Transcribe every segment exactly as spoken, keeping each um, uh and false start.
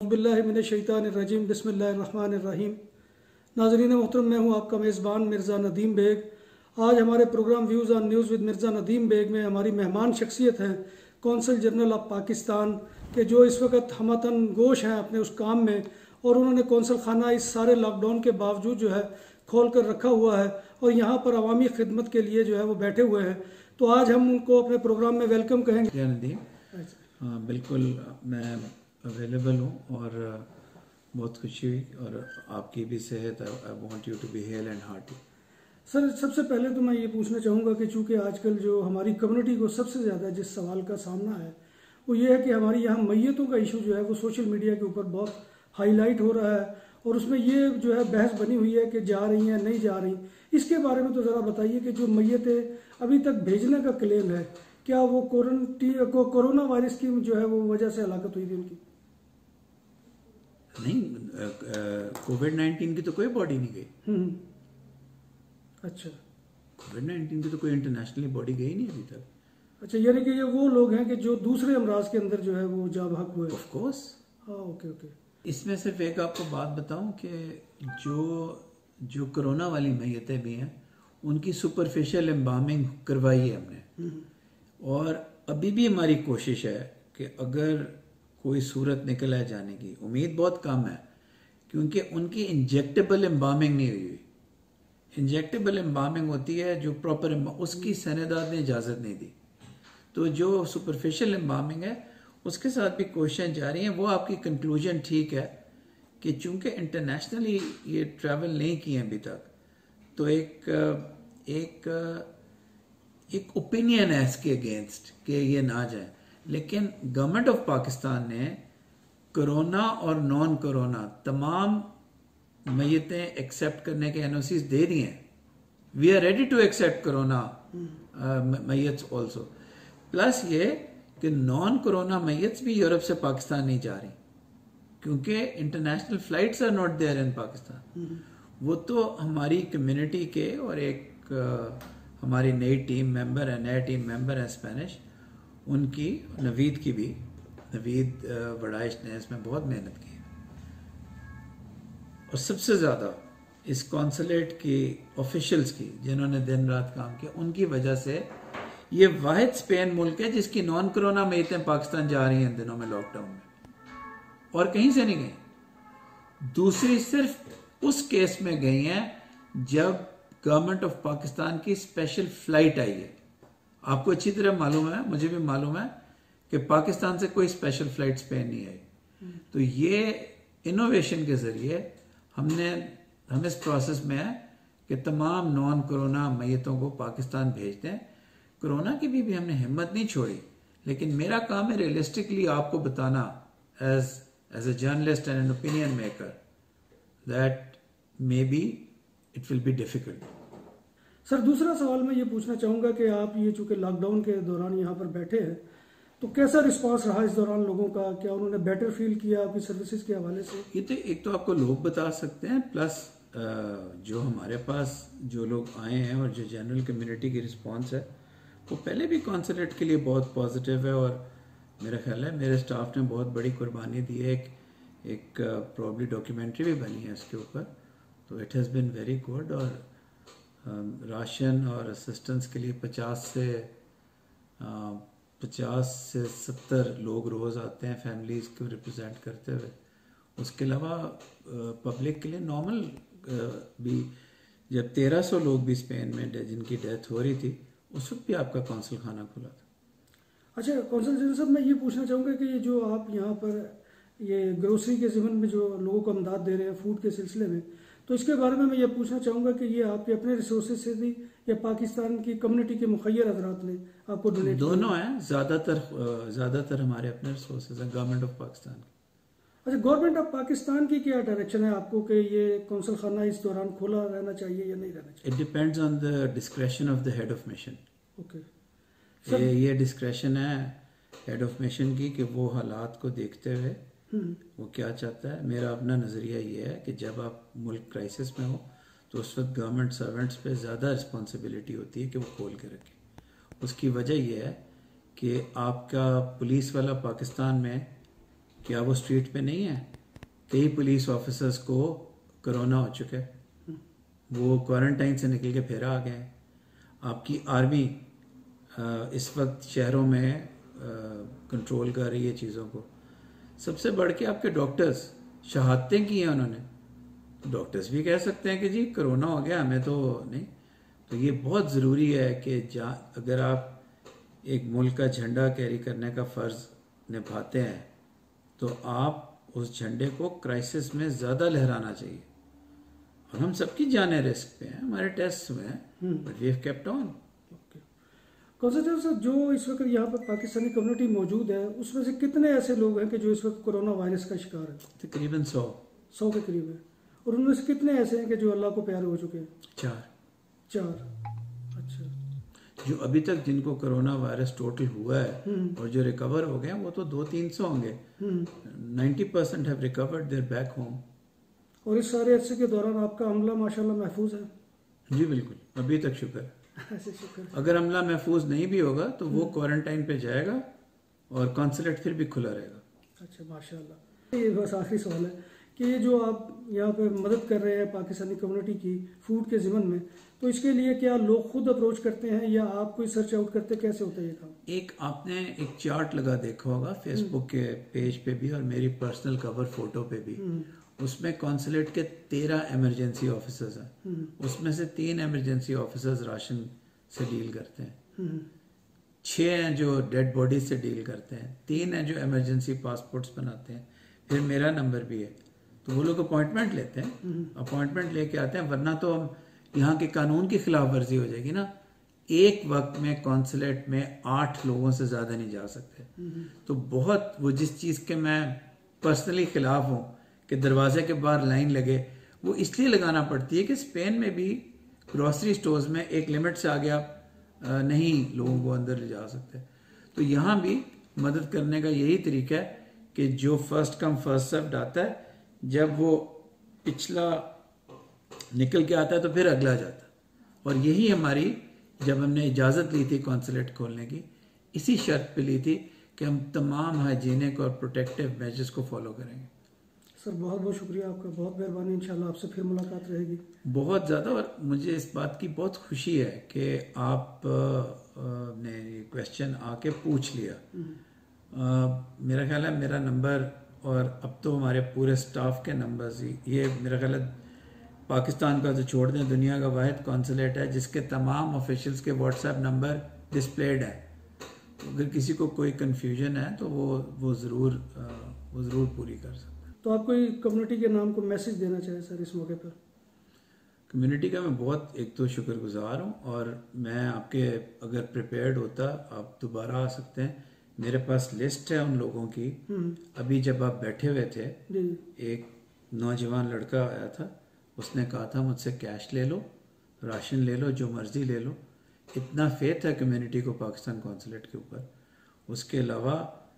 औज़ुबिल्लाहि मिनश्शैतानिर्रजीम बिस्मिल्लाहिर्रहमानिर्रहीम। नाज़रीन मोहतरम, मैं हूँ आपका मेज़बान मिर्ज़ा नदीम बेग। आज हमारे program views on news with Mirza Nadeem Baig में हमारी मेहमान शख्सियत हैं कौंसल जनरल ऑफ पाकिस्तान के, जो इस वक्त हमतन गोश हैं अपने उस काम में, और उन्होंने कौंसल खाना इस सारे लॉकडाउन के बावजूद जो है खोल कर रखा हुआ है और यहाँ पर अवामी खिदमत के लिए जो है वो बैठे हुए हैं। तो आज हम उनको अपने प्रोग्राम में वेलकम कहेंगे। नदीम, हाँ बिल्कुल, मैं अवेलेबल हूँ और बहुत खुशी हुई और आपकी भी सेहत। I want you to be hale and hearty. Sir, सबसे पहले तो मैं ये पूछना चाहूँगा कि चूँकि आजकल जो हमारी कम्युनिटी को सबसे ज़्यादा जिस सवाल का सामना है वो ये है कि हमारी यहाँ मैयतों का इशू जो है वो सोशल मीडिया के ऊपर बहुत हाईलाइट हो रहा है और उसमें ये जो है बहस बनी हुई है कि जा रही हैं नहीं जा रही। इसके बारे में तो ज़रा बताइए कि जो मैयतें अभी तक भेजने का क्लेम है, क्या वो क्वारंटीन को कोरोना वायरस की जो है वो वजह से हलाकत हुई थी उनकी? नहीं, कोविड नाइन्टीन की तो कोई बॉडी नहीं गई। हम्म, अच्छा। कोविड नाइन्टीन की तो कोई इंटरनेशनली बॉडी गई नहीं अभी तक। अच्छा, यानी कि ये वो लोग हैं कि जो दूसरे अमराज के अंदर जो है वो जा भाग हुए। Of course. हाँ, ओके ओके। इसमें सिर्फ एक आपको बात बताऊं कि जो जो कोरोना वाली मैयतें भी हैं उनकी सुपरफिशियल एम्बामिंग करवाई है हमने, और अभी भी हमारी कोशिश है कि अगर कोई सूरत निकल आए जाने की, उम्मीद बहुत कम है क्योंकि उनकी इंजेक्टेबल एम्बामिंग नहीं हुई। इंजेक्टेबल एम्बामिंग होती है जो प्रॉपर, उसकी सनदात ने इजाज़त नहीं दी। तो जो सुपरफिशियल एम्बामिंग है उसके साथ भी कोशिशें जारी हैं। वो आपकी कंक्लूजन ठीक है कि चूंकि इंटरनेशनली ये ट्रैवल नहीं किए अभी तक, तो एक एक एक ओपिनियन है इसके अगेंस्ट कि ये ना जाए। लेकिन गवर्नमेंट ऑफ पाकिस्तान ने कोरोना और नॉन कोरोना तमाम मैयतें एक्सेप्ट करने के एनओसीज दे दिए हैं। We are ready to accept corona मैयत ऑल्सो। प्लस ये कि नॉन कोरोना मैयत भी यूरोप से पाकिस्तान नहीं जा रही क्योंकि international flights are not there in Pakistan. वो तो हमारी कम्युनिटी के और एक uh, हमारी नई टीम मेंबर है, नया टीम मेंबर है स्पेनिश, उनकी, नवीद की भी, नवीद वड़ाइश ने इसमें बहुत मेहनत की है। और सबसे ज़्यादा इस कॉन्सुलेट की ऑफिशियल्स की जिन्होंने दिन रात काम किया, उनकी वजह से ये वाहिद स्पेन मुल्क है जिसकी नॉन कोरोना मैयतें पाकिस्तान जा रही हैं इन दिनों में लॉकडाउन में, और कहीं से नहीं गई। दूसरी सिर्फ उस केस में गई हैं जब गवर्नमेंट ऑफ पाकिस्तान की स्पेशल फ्लाइट आई है। आपको अच्छी तरह मालूम है, मुझे भी मालूम है कि पाकिस्तान से कोई स्पेशल फ्लाइट स्पेन नहीं आई। तो ये इनोवेशन के जरिए हमने हम इस प्रोसेस में है कि तमाम नॉन कोरोना मैयतों को पाकिस्तान भेजते हैं। कोरोना की भी, भी हमने हिम्मत नहीं छोड़ी, लेकिन मेरा काम है रियलिस्टिकली आपको बताना as as a journalist and an opinion maker that may be it will be difficult. Sir, दूसरा सवाल मैं ये पूछना चाहूँगा कि आप ये चूँकि लॉकडाउन के दौरान यहाँ पर बैठे हैं, तो कैसा रिस्पांस रहा इस दौरान लोगों का? क्या उन्होंने बेटर फील किया आपकी सर्विसेज के हवाले से? ये तो एक तो आपको लोग बता सकते हैं, प्लस जो हमारे पास जो लोग आए हैं और जो जनरल कम्युनिटी की रिस्पांस है वो पहले भी कॉन्सुलेट के लिए बहुत पॉजिटिव है। और मेरा ख्याल है मेरे स्टाफ ने बहुत बड़ी कुर्बानी दी है। एक एक प्रॉब्ली डॉक्यूमेंट्री भी बनी है इसके ऊपर, तो it has been very good. और राशन और असिस्टेंस के लिए पचास से पचास से सत्तर लोग रोज़ आते हैं फैमिलीज़ को रिप्रेजेंट करते हुए। उसके अलावा पब्लिक के लिए नॉर्मल भी, जब तेरह सौ लोग भी स्पेन में जिनकी डेथ हो रही थी उस वक्त भी आपका कौंसल खाना खुला था। अच्छा, कौंसल जनरल साहब, मैं ये पूछना चाहूँगा कि ये जो आप यहाँ पर ये ग्रोसरी के ज़िमन में जो लोगों को इमदाद दे रहे हैं फूड के सिलसिले में, तो इसके बारे में मैं ये पूछना चाहूँगा कि ये आपके अपने रिसोर्सेज से थी या पाकिस्तान की कम्युनिटी के मुखैर हजरात ने आपको डोनेट? दोनों हैं, ज़्यादातर ज़्यादातर हमारे अपने रिसोर्सेज हैं गवर्नमेंट ऑफ पाकिस्तान। अच्छा, गवर्नमेंट ऑफ पाकिस्तान की क्या डायरेक्शन है आपको कि ये कौंसल खाना इस दौरान खोला रहना चाहिए या नहीं रहना चाहिए? It depends on the discretion of the head of mission. Okay, ये ये डिस्क्रेशन है हेड ऑफ मिशन की कि वो हालात को देखते हुए वो क्या चाहता है। मेरा अपना नज़रिया ये है कि जब आप मुल्क क्राइसिस में हो तो उस वक्त गवर्नमेंट सर्वेंट्स पे ज़्यादा रिस्पॉन्सिबिलिटी होती है कि वो खोल के रखें। उसकी वजह यह है कि आपका पुलिस वाला पाकिस्तान में क्या वो स्ट्रीट पे नहीं है? कई पुलिस ऑफिसर्स को कोरोना हो चुका है, वो क्वारंटाइन से निकल के फिर आ गए हैं। आपकी आर्मी इस वक्त शहरों में कंट्रोल कर रही है चीज़ों को। सबसे बढ़ के आपके डॉक्टर्स शहादतें की हैं उन्होंने। डॉक्टर्स भी कह सकते हैं कि जी कोरोना हो गया, हमें तो नहीं। तो ये बहुत ज़रूरी है कि जा अगर आप एक मुल्क का झंडा कैरी करने का फ़र्ज़ निभाते हैं तो आप उस झंडे को क्राइसिस में ज़्यादा लहराना चाहिए। और हम सबकी जानें रिस्क पे हैं, हमारे टेस्ट हुए हैं, but we have kept on. कॉन्सर्टेटिव सर, जो इस वक्त यहाँ पर पाकिस्तानी कम्युनिटी मौजूद है, उसमें से कितने ऐसे लोग हैं कि जो इस वक्त कोरोना वायरस का शिकार हैं? तकरीबन सौ सौ के करीब है। और उनमें से कितने ऐसे हैं कि जो अल्लाह को प्यारे हो चुके हैं? चार चार अच्छा। जो अभी तक जिनको कोरोना वायरस टोटल हुआ है और जो रिकवर हो गए वो तो दो तीन सौ होंगे। Ninety percent have recovered, they're back home. और इस सारे अरसे के दौरान आपका अमला माशाल्लाह महफूज है? जी बिल्कुल, अभी तक शुक्र है। ऐसे शुक्र। अगर अमला महफूज नहीं भी होगा तो वो क्वारंटाइन पे जाएगा और कॉन्सुलेट फिर भी खुला रहेगा। अच्छा माशाल्लाह। ये बस आखिरी सवाल है कि ये जो आप यहाँ पे मदद कर रहे हैं पाकिस्तानी कम्युनिटी की फूड के ज़िमन में, तो इसके लिए क्या लोग खुद अप्रोच करते हैं या आप कोई सर्च आउट करते, कैसे होता है ये काम? एक आपने एक चार्ट लगा देखा होगा फेसबुक के पेज पे भी और मेरी पर्सनल कवर फोटो पे भी। उसमें कॉन्सुलेट के तेरह इमरजेंसी ऑफिसर्स हैं, उसमें से तीन इमरजेंसी ऑफिसर्स राशन से डील करते हैं, छह हैं जो डेड बॉडीज से डील करते हैं, तीन हैं जो इमरजेंसी पासपोर्ट्स बनाते हैं, फिर मेरा नंबर भी है। तो वो लोग अपॉइंटमेंट लेते हैं, अपॉइंटमेंट लेके आते हैं, वरना तो हम यहाँ के कानून की खिलाफ वर्जी हो जाएगी ना। एक वक्त में कॉन्सुलेट में आठ लोगों से ज्यादा नहीं जा सकते। तो बहुत वो जिस चीज के मैं पर्सनली खिलाफ हूँ कि दरवाजे के बाहर लाइन लगे, वो इसलिए लगाना पड़ती है कि स्पेन में भी ग्रोसरी स्टोर्स में एक लिमिट से आगे आप नहीं लोगों को अंदर ले जा सकते। तो यहाँ भी मदद करने का यही तरीका है कि जो फर्स्ट कम फर्स्ट सर्व्ड आता है, जब वो पिछला निकल के आता है तो फिर अगला जाता है। और यही हमारी, जब हमने इजाज़त ली थी कॉन्सुलेट खोलने की, इसी शर्त पे ली थी कि हम तमाम हाइजीनिक और प्रोटेक्टिव मेजर्स को फॉलो करेंगे। सर बहुत बहुत शुक्रिया आपका, बहुत मेहरबानी। इंशाल्लाह आपसे फिर मुलाकात रहेगी। बहुत ज़्यादा। और मुझे इस बात की बहुत खुशी है कि आप ने क्वेश्चन आके पूछ लिया। आ, मेरा ख्याल है मेरा नंबर और अब तो हमारे पूरे स्टाफ के नंबर्स, ये मेरा ख्याल है पाकिस्तान का तो छोड़ दें, दुनिया का वाहिद कॉन्सुलेट है जिसके तमाम ऑफिशियल्स के व्हाट्सएप नंबर डिस्प्लेड है। तो अगर किसी को कोई कंफ्यूजन है तो वो वो ज़रूर वो ज़रूर पूरी कर सकते हैं। तो आप कोई कम्युनिटी के नाम को मैसेज देना चाहें सर इस मौके पर? कम्युनिटी का मैं बहुत एक तो शुक्रगुजार हूँ, और मैं आपके अगर प्रिपेयर्ड होता आप दोबारा आ सकते हैं। मेरे पास लिस्ट है उन लोगों की। अभी जब आप बैठे हुए थे, एक नौजवान लड़का आया था, उसने कहा था मुझसे कैश ले लो, राशन ले लो, जो मर्जी ले लो। इतना फेथ है कम्युनिटी को पाकिस्तान कॉन्सुलेट के ऊपर। उसके अलावा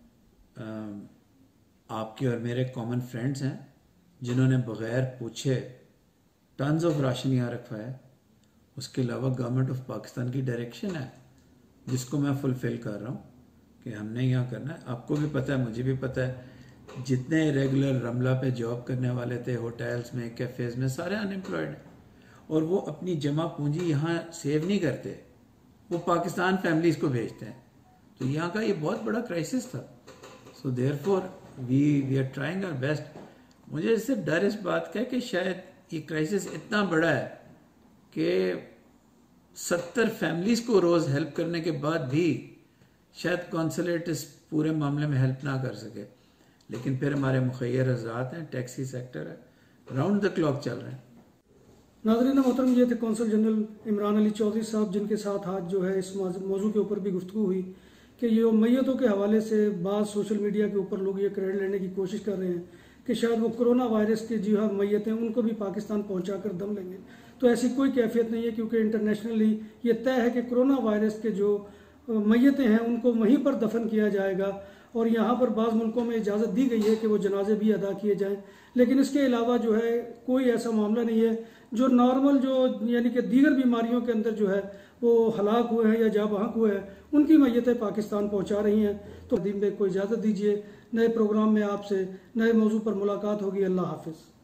आपके और मेरे कॉमन फ्रेंड्स हैं जिन्होंने बगैर पूछे टन्स ऑफ राशन यहाँ रखा है। उसके अलावा गवर्नमेंट ऑफ पाकिस्तान की डायरेक्शन है जिसको मैं फुलफिल कर रहा हूँ कि हमने यहाँ करना है। आपको भी पता है, मुझे भी पता है, जितने रेगुलर रमला पे जॉब करने वाले थे होटल्स में, कैफेज में, सारे अनएम्प्लॉयड हैं। और वो अपनी जमा पूंजी यहाँ सेव नहीं करते, वो पाकिस्तान फैमिलीज को भेजते हैं। तो यहाँ का ये बहुत बड़ा क्राइसिस था। So therefore we we are trying our best. मुझे इससे डर इस बात का है कि शायद ये क्राइसिस इतना बड़ा है कि सत्तर फैमिलीज को रोज हेल्प करने के बाद भी शायद कॉन्सुलेट इस पूरे मामले में हेल्प ना कर सके। लेकिन फिर हमारे मुखैर हज़रात हैं, टैक्सी सेक्टर है, राउंड द क्लॉक चल रहे हैं। नाज़रीन मोहतरम, ये थे कौंसल जनरल इमरान अली चौधरी साहब, जिनके साथ आज जो है इस मौजू के ऊपर भी गुफ्तगू हुई कि ये मैयतों के हवाले से बाद सोशल मीडिया के ऊपर लोग ये क्रेडिट लेने की कोशिश कर रहे हैं कि शायद वो कोरोना वायरस की जो है मैयतें उनको भी पाकिस्तान पहुंचा कर दम लेंगे। तो ऐसी कोई कैफियत नहीं है, क्योंकि इंटरनेशनली ये तय है कि कोरोना वायरस के जो मैयतें हैं उनको वहीं पर दफन किया जाएगा। और यहाँ पर बाज़ मुल्कों में इजाज़त दी गई है कि वो जनाजे भी अदा किए जाएं, लेकिन इसके अलावा जो है कोई ऐसा मामला नहीं है जो नॉर्मल जो यानी कि दीगर बीमारियों के अंदर जो है वो हलाक हुए हैं या जा बहक हुए हैं, उनकी मैयतें पाकिस्तान पहुंचा रही हैं। तो नदीम बेग को इजाज़त दीजिए, नए प्रोग्राम में आपसे नए मौजू पर मुलाकात होगी। अल्लाह हाफिज़।